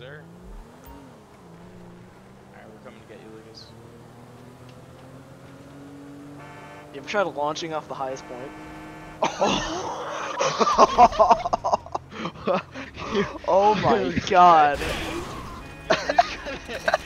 sir. Alright, we're coming to get you, Lucas. You ever tried launching off the highest point? Oh my God.